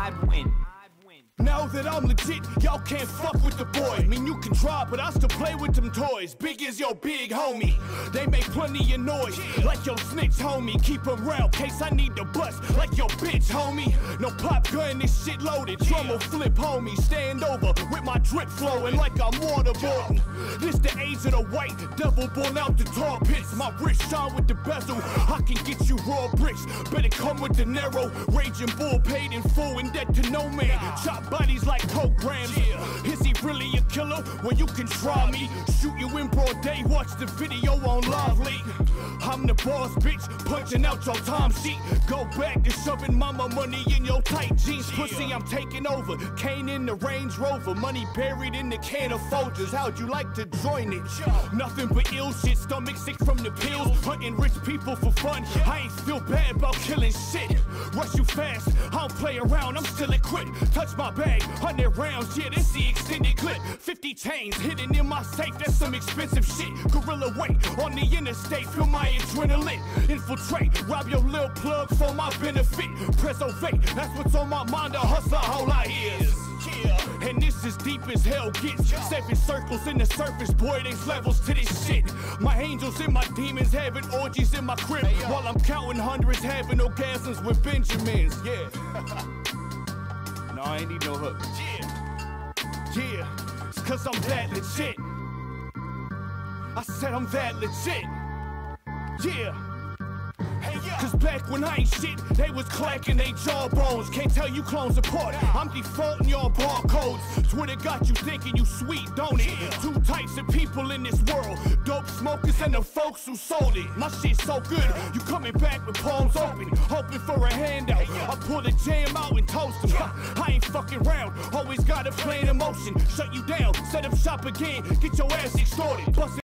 I'd win. Now that I'm legit, y'all can't fuck with the boy. Mean you can try, but I still play with them toys. Big is your big homie. They make plenty of noise, like your snitch homie. Keep 'em round, case I need to bust, like your bitch homie. No pop gun, this shit loaded. Drum will flip homie. Stand over with my drip flowing like I'm waterboarding. This the age of the white devil born out the tar pits. My wrist shine with the bezel. I can get you raw bricks. Better come with the narrow. Raging bull paid in full and dead to no man. Chop bodies like coke grams. Is he really a killer? Well, you can try me. Shoot you in broad day, watch the video on Live Leak. I'm the boss, bitch, punching out your time sheet. Go back to shoving mama money in your tight jeans. Pussy, I'm taking over. Kane in the Range Rover. Money buried in the can of Folgers. How'd you like to join it? Nothing but ill shit, stomach sick from the pills. Hunting rich people for fun. I ain't feel bad about killing shit. Rush you fast, I don't play around, I'm still equipped. Touch my bag, 100 rounds, yeah, this the extended clip. 50 chains hidden in my safe, that's some expensive shit. Gorilla weight on the interstate, feel my adrenaline. Infiltrate, rob your lil plug for my benefit. Preservate, that's what's on my mind, a hustler, all I is. And this is deep as hell gets. 7 circles in the surface, boy, there's levels to this shit. My angels and my demons having orgies in my crib, while I'm counting hundreds, having orgasms with Benjamins, yeah. No, I ain't need no hook. Yeah, it's cause I'm that legit. I said I'm that legit. Yeah. Cause back when I ain't shit, they was clacking they jawbones. Can't tell you clones apart, I'm defaulting your barcodes. Twitter got you thinking you sweet, don't it? 2 types of people in this world, dope smokers and the folks who sold it. My shit's so good, you coming back with palms open, hoping for a handout. I pull the jam out and toast them. I ain't fucking round, always got a plan in motion. Shut you down, set up shop again, get your ass extorted. Bust